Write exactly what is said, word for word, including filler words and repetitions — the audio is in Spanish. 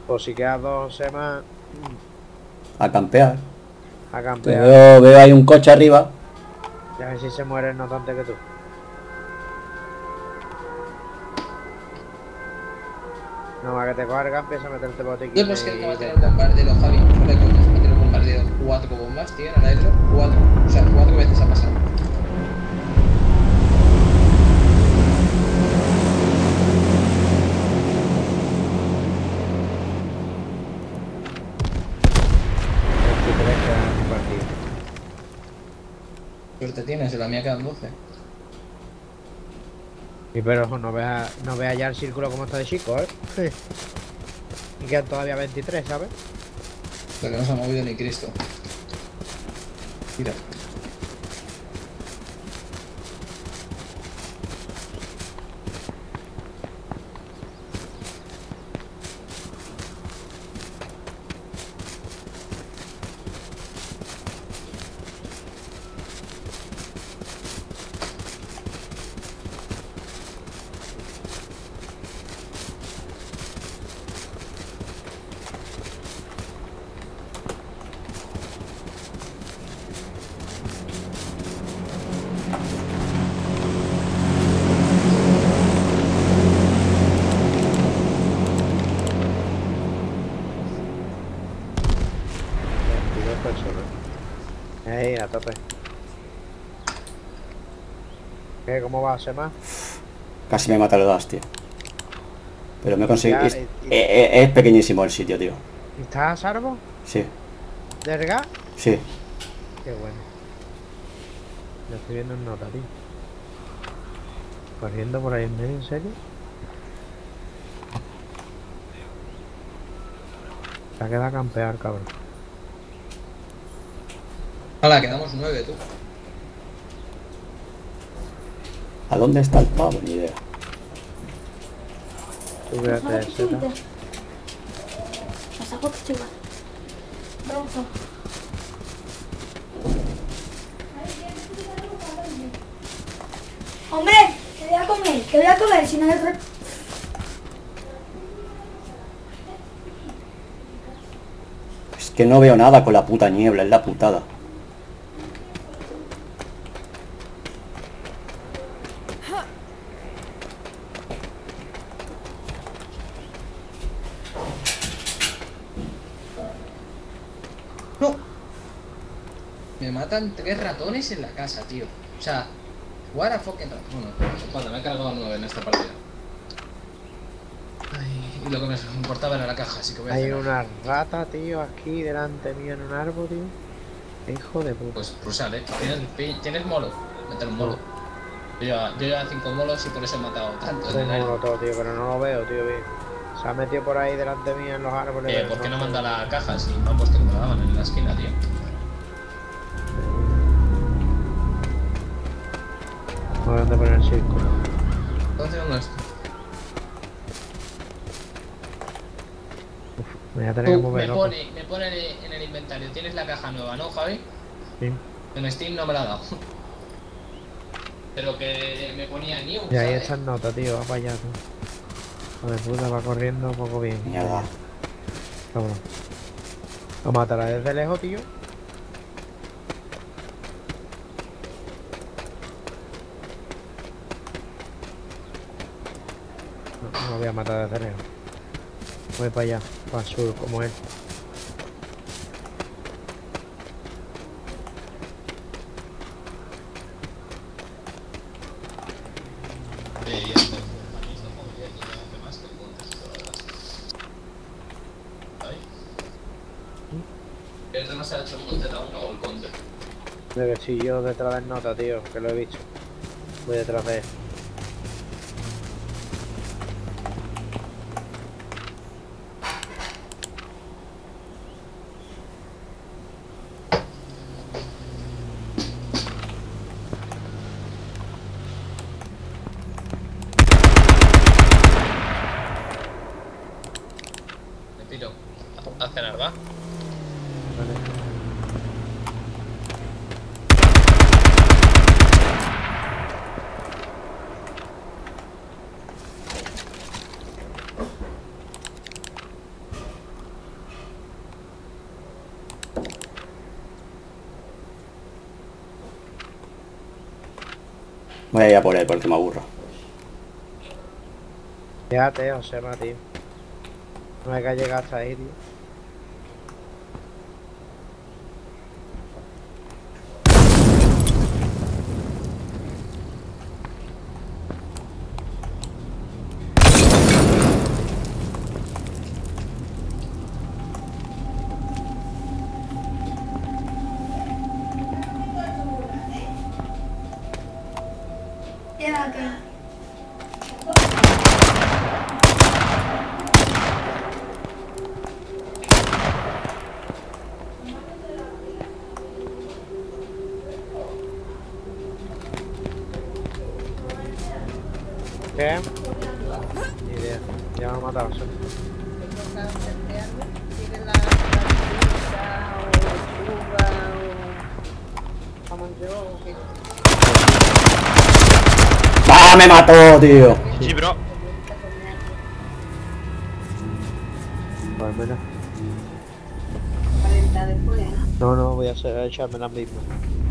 Pues si quedas dos semanas A campear. a Que campear. Veo, veo ahí un coche arriba. Y a ver si se muere el notante que tú. No más que te coja el campo y se meterte botiquín. Yo pues que va a tener bombardeo, Javi. Fuera de coñas, va a tener bombardeo. Cuatro bombas, tío, en el aire. Cuatro. O sea, cuatro veces ha pasado. veintitrés quedan en el partido. Suerte tienes, en la mía quedan doce. Y pero no veas no vea ya el círculo como está de chico, ¿eh? Sí. Y quedan todavía veintitrés, ¿sabes? Lo que no se ha movido ni Cristo. Mira. veintidós personas. Ey, a tope. ¿Qué? ¿Cómo va, Sema? Casi me mata el gas, tío. Pero me he conseguido. Ya, Es, y- y- es- es pequeñísimo el sitio, tío. ¿Estás a salvo? Sí, ¿Del gas? sí. Qué bueno. Lo estoy viendo en nota, tío. Corriendo por ahí en medio, ¿en serio? Se ha quedado a campear, cabrón. Hala, quedamos nueve, tú. ¿A dónde está el pavo? Ni idea. Tú fíjate de seta. Las hago chiva. Vamos. Hombre, que voy a comer, que voy a comer, si no hay otro... Es que no veo nada con la puta niebla, es la putada. ¡No! Me matan tres ratones en la casa, tío. O sea, what a fucking rat. Bueno, cuando me he cargado nueve en esta partida. Ay, y lo que me importaba era la caja, así que voy a Hay cenar. una rata, tío, aquí delante mío en un árbol, tío. Hijo de puta. Pues, pues sale. ¿Tienes, pi- ¿Tienes molo? Meter un molo. Yo ya, yo ya cinco molos y por eso he matado tanto. en el aire. Tengo todo, tío, pero no lo veo, tío, bien. Se ha metido por ahí delante mío en los árboles. Eh, pero ¿por qué no sé. manda la caja si me han puesto que me la daban en la esquina, tío? No sé dónde poner el círculo. ¿Dónde no es? Me voy a tener que Tú, mover, me loco. pone, me pone en el inventario. Tienes la caja nueva, ¿no, Javi? Sí. En Steam no me la ha dado. Pero que me ponía new, Y ahí ¿sabes? está el nota, tío, va para allá, tío. Joder, puta, va corriendo un poco bien. Mierda. Cabrón. Lo matará desde lejos, tío. No, no lo voy a matar desde lejos. Voy para allá, para el sur, como él. Eh, ya está. Más que ¿Ahí? ¿Qué no se ha hecho un Z uno o el counter? De que estoy yo detrás del nota, tío, que lo he visto. Voy detrás de él. Me piro a cenar, ¿va? Vale. Voy a ir a por él porque me aburro. Fíjate, Josema, tío. No hay que llegar hasta ahí, tío. Ya que. ¿Qué? Ni idea. Ya me han matado. ¿Sí? Tiene la pizza o lechuga o jamón yo o qué. ¡Ah, me mató, tío! Sí, bro. Pues menos. cuarenta después. No, no, voy a hacer, a echarme la misma.